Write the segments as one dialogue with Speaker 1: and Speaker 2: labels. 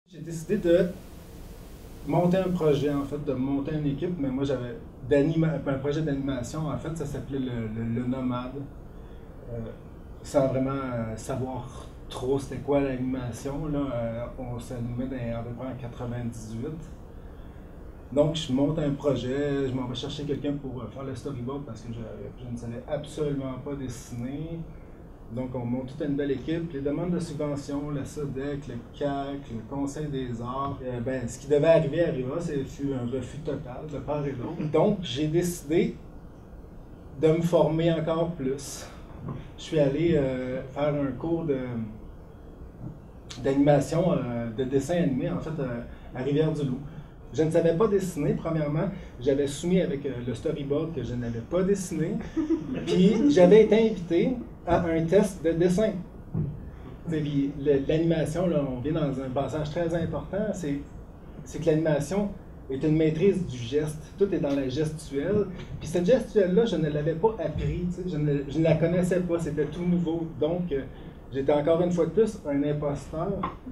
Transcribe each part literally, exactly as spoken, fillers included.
Speaker 1: J'ai décidé de monter un projet, en fait, de monter une équipe, mais moi j'avais un projet d'animation, en fait, ça s'appelait le, le, le Nomade, euh, sans vraiment euh, savoir trop c'était quoi l'animation, là, euh, on s'animait à peu près en quatre-vingt-dix-huit. Donc je monte un projet, je m'en vais chercher quelqu'un pour faire le storyboard parce que je, je ne savais absolument pas dessiner. Donc, on monte toute une belle équipe. Les demandes de subvention, le S O D E C, le C A C, le Conseil des arts, euh, ben, ce qui devait arriver arriva, ce fut un refus total de part et d'autre. Donc, j'ai décidé de me former encore plus. Je suis allé euh, faire un cours d'animation, de, euh, de dessin animé, en fait, euh, à Rivière-du-Loup. Je ne savais pas dessiner, premièrement. J'avais soumis avec euh, le storyboard que je n'avais pas dessiné. Puis j'avais été invité à un test de dessin. L'animation, là, on vient dans un passage très important, c'est que l'animation est une maîtrise du geste. Tout est dans la gestuelle. Puis cette gestuelle-là, je ne l'avais pas appris, je ne, je ne la connaissais pas, c'était tout nouveau. Donc, euh, j'étais encore une fois de plus un imposteur.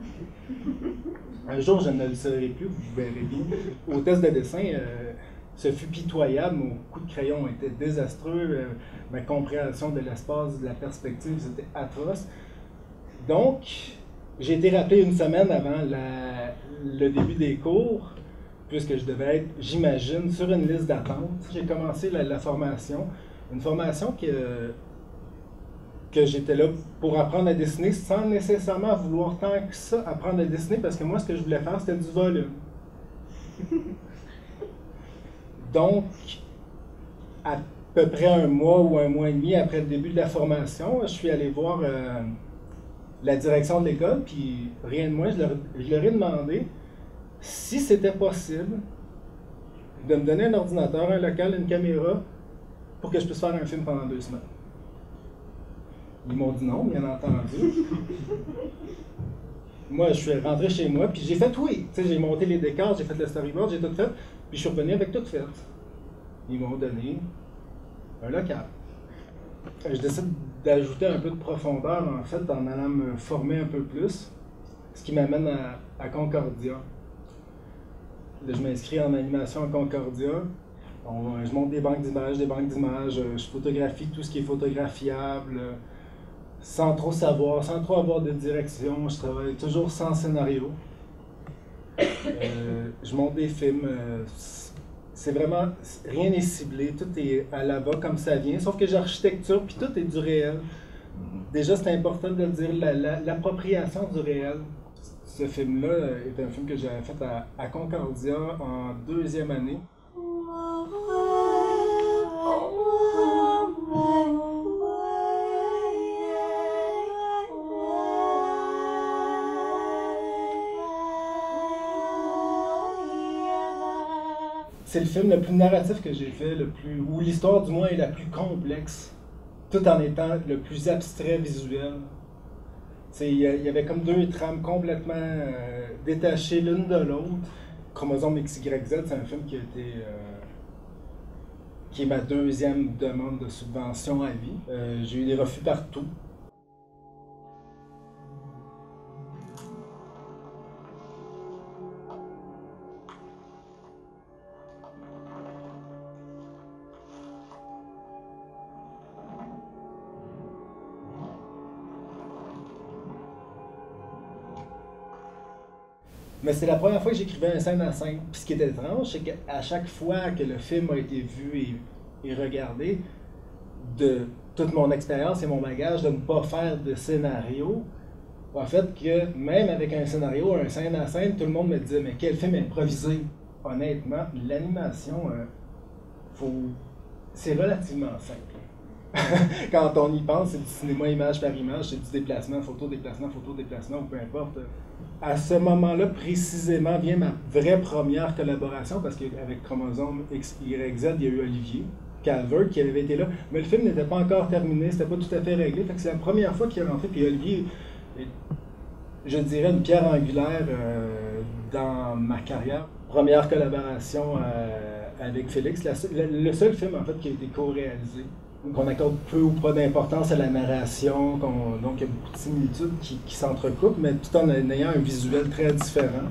Speaker 1: Un jour, je ne le serai plus, vous verrez bien. Au test de dessin, euh, ce fut pitoyable. Mon coup de crayon était désastreux. Euh, ma compréhension de l'espace, de la perspective, c'était atroce. Donc, j'ai été rappelé une semaine avant la, le début des cours, puisque je devais être, j'imagine, sur une liste d'attente. J'ai commencé la, la formation. Une formation que... que j'étais là pour apprendre à dessiner sans nécessairement vouloir tant que ça apprendre à dessiner, parce que moi, ce que je voulais faire, c'était du volume. Donc, à peu près un mois ou un mois et demi après le début de la formation, je suis allé voir euh, la direction de l'école, puis rien de moins, je leur, je leur ai demandé si c'était possible de me donner un ordinateur, un local, une caméra, pour que je puisse faire un film pendant deux semaines. Ils m'ont dit non, bien entendu. Moi, je suis rentré chez moi, puis j'ai fait oui. J'ai monté les décors, j'ai fait le storyboard, j'ai tout fait, puis je suis revenu avec tout fait. Ils m'ont donné un local. Je décide d'ajouter un peu de profondeur, en fait, en allant me former un peu plus, ce qui m'amène à, à Concordia. Là, je m'inscris en animation à Concordia. On, je monte des banques d'images, des banques d'images, je photographie tout ce qui est photographiable, sans trop savoir, sans trop avoir de direction. Je travaille toujours sans scénario. Euh, je monte des films. Euh, c'est vraiment, rien n'est ciblé, tout est à la va comme ça vient, sauf que j'ai l'architecture, puis tout est du réel. Déjà, c'est important de dire l'appropriation la, la, du réel. Ce film-là est un film que j'avais fait à, à Concordia en deuxième année. C'est le film le plus narratif que j'ai fait, le plus, où l'histoire du moins est la plus complexe, tout en étant le plus abstrait visuel. Il y, y avait comme deux trames complètement euh, détachées l'une de l'autre. Chromosome X Y Z, c'est un film qui a été euh, qui est ma deuxième demande de subvention à vie. Euh, j'ai eu des refus partout. Mais c'est la première fois que j'écrivais un scène à scène. Puis ce qui est étrange, c'est qu'à chaque fois que le film a été vu et, et regardé, de toute mon expérience et mon bagage de ne pas faire de scénario, en fait que même avec un scénario, un scène à scène, tout le monde me disait « Mais quel film improvisé! » Honnêtement, l'animation, euh, faut... c'est relativement simple. Quand on y pense, c'est du cinéma image par image, c'est du déplacement, photo, déplacement, photo, déplacement, ou peu importe. À ce moment-là, précisément, vient ma vraie première collaboration, parce qu'avec Chromosome X Y Z, il y a eu Olivier Calvert qui avait été là, mais le film n'était pas encore terminé, c'était pas tout à fait réglé, fait que c'est la première fois qu'il est rentré, puis Olivier est, je dirais, une pierre angulaire euh, dans ma carrière. Première collaboration euh, avec Félix, la, le, le seul film en fait qui a été co-réalisé qu'on accorde peu ou pas d'importance à la narration, qu'on, donc il y a beaucoup de similitudes qui, qui s'entrecoupent, mais tout en ayant un visuel très différent.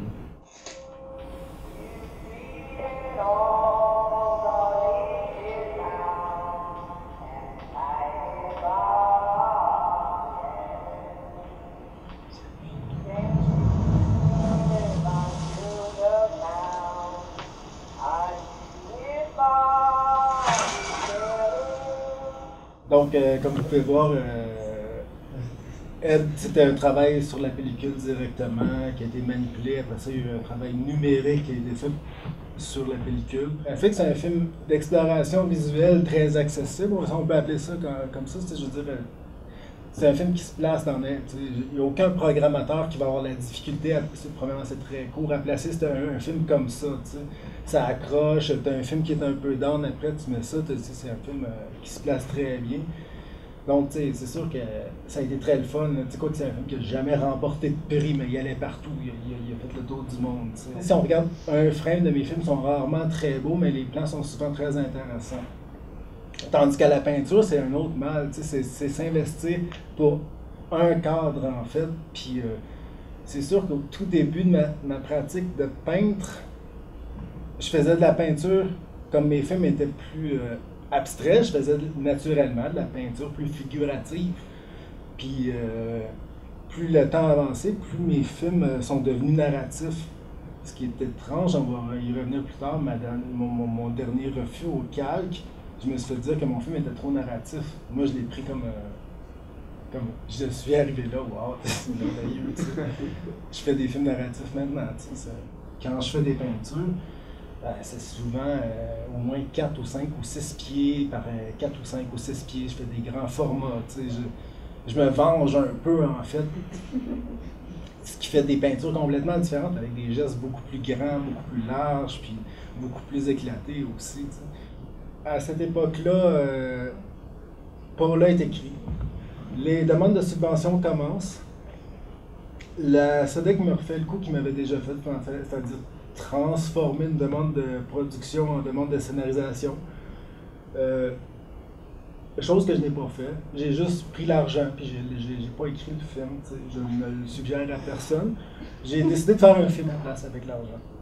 Speaker 1: Donc, euh, comme vous pouvez voir, euh, Ed, c'était un travail sur la pellicule directement, qui a été manipulé. Après ça, il y a eu un travail numérique qui a été fait sur la pellicule. En fait, c'est un film d'exploration visuelle très accessible. On peut appeler ça comme, comme ça. Je veux dire, c'est un film qui se place dans les... Il n'y a aucun programmateur qui va avoir la difficulté, à, premièrement c'est très court, à placer c'est un, un film comme ça. T'sais. Ça accroche, tu as un film qui est un peu down, après tu mets ça, c'est un film euh, qui se place très bien. Donc c'est sûr que ça a été très le fun. Tu sais quoi, c'est un film qui n'a jamais remporté de prix, mais il allait partout, il a, il a, il a fait le tour du monde. T'sais. Si on regarde un frame de mes films, ils sont rarement très beaux, mais les plans sont souvent très intéressants. Tandis qu'à la peinture, c'est un autre mal, c'est s'investir pour un cadre en fait. Puis euh, c'est sûr qu'au tout début de ma, ma pratique de peintre, je faisais de la peinture, comme mes films étaient plus euh, abstraits, je faisais naturellement de la peinture plus figurative. Puis euh, plus le temps avançait, plus mes films euh, sont devenus narratifs. Ce qui est étrange, on va y revenir plus tard, ma, mon, mon, mon dernier refus au calque. Je me suis fait dire que mon film était trop narratif. Moi, je l'ai pris comme, euh, comme... Je suis arrivé là, wow, c'est merveilleux, tu sais. Je fais des films narratifs maintenant, tu sais. Quand je fais des peintures, euh, c'est souvent euh, au moins quatre ou cinq ou six pieds par euh, quatre ou cinq ou six pieds. Je fais des grands formats, tu sais. Je, je me venge un peu, en fait. Ce qui fait des peintures complètement différentes, avec des gestes beaucoup plus grands, beaucoup plus larges, puis beaucoup plus éclatés aussi, tu sais. À cette époque-là, euh, Paula est écrit. Les demandes de subvention commencent. La SODEC me refait le coup qu'il m'avait déjà fait, c'est-à-dire transformer une demande de production en demande de scénarisation. Euh, chose que je n'ai pas fait. J'ai juste pris l'argent, puis j'ai pas écrit le film. Je ne le suggère à personne. J'ai décidé de faire un film en place avec l'argent.